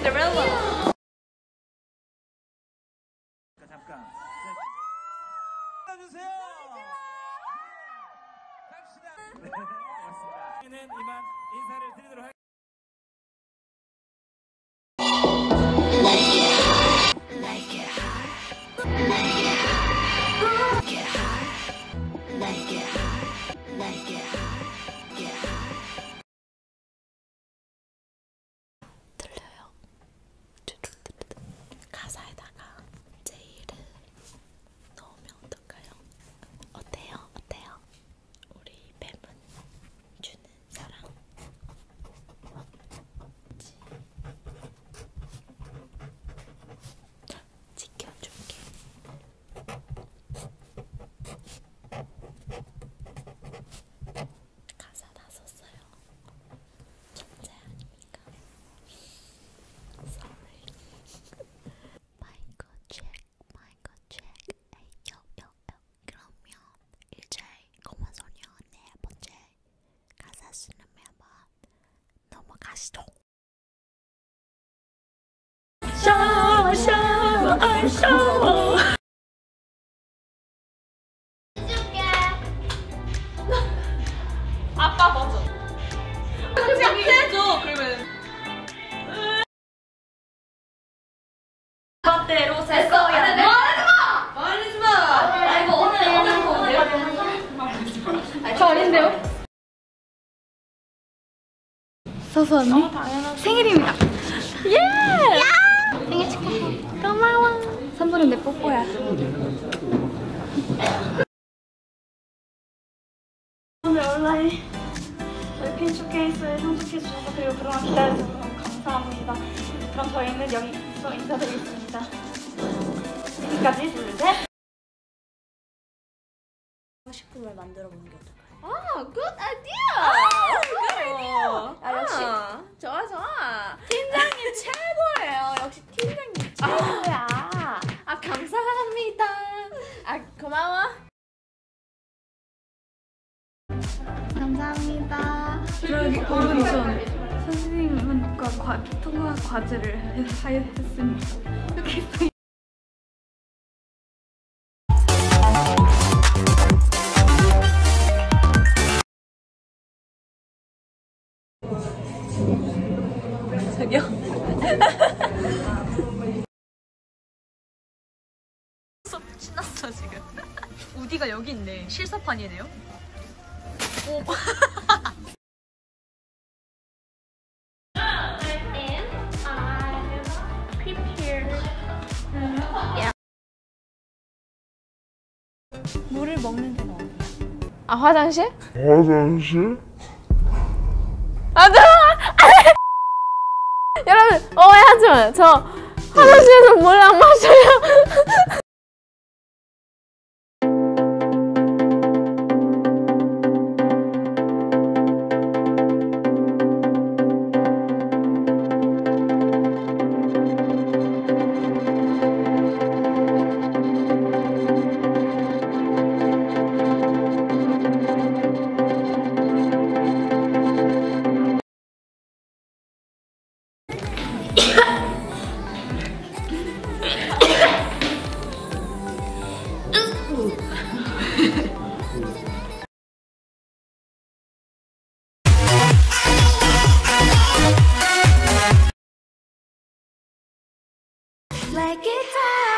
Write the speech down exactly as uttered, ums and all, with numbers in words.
신데렐라. 잠깐. 주세요. 갑시다. 네, 고맙습니다. 저희는 이만 인사를 드리도록 하겠습니다. 들려요? 가사에다가 제 이름 넣으면 어떨까요? 어때요? 어때요? 우리 뱀은 주는 사랑. 지켜줄게. 가사 다 썼어요. 천재 아니니까. Sorry. 마이크 체크, 마이크 체크. 에이, 요, 요, 요. 그러면 이제 공원소녀 네 번째 가사 쓰는 멤버 넘어가시죠. 샤워, 샤워, 아, 샤워. 해줄게. 아빠 먼저. 그냥 해줘. 그러면. 멋대로 살 거야. 말하지 마. 말하지 마. 아 이거 오늘 오늘 보는데요? 저 아닌데요? 서수 언니 생일입니다. 예! 생일 축하해. 고마워. 선물은 내 뽀뽀야. 오늘 온라인 웹핀 쇼케이스에 참석해주셔서 그리고 그동안 기다려주셔서 너무 감사합니다. 그럼 저희는 여기서 인사드리겠습니다. 여기까지 둘, 셋. 하고 싶은 걸 만들어 보는 게 어떨까요? 아, good idea. good idea. 아, 역시 아. 좋아 좋아. 팀장님 최고예요. 역시 팀장님 최고야. 아, 감사합니다. 아, 고마워. 감사합니다. 저기 오늘 전 선생님과 과, 통화 과제를 해- 했습니다. 이렇게 저기요. 수업 신났어 지금. 우디가 여기 있네. 실사판이네요. 오. 물을 먹는 데는 어디야? 아, 화장실? 화장실? 아, 들어가! 여러분, 오해하지 마요. 저 화장실에서 물 안 마셔요. Like guitar.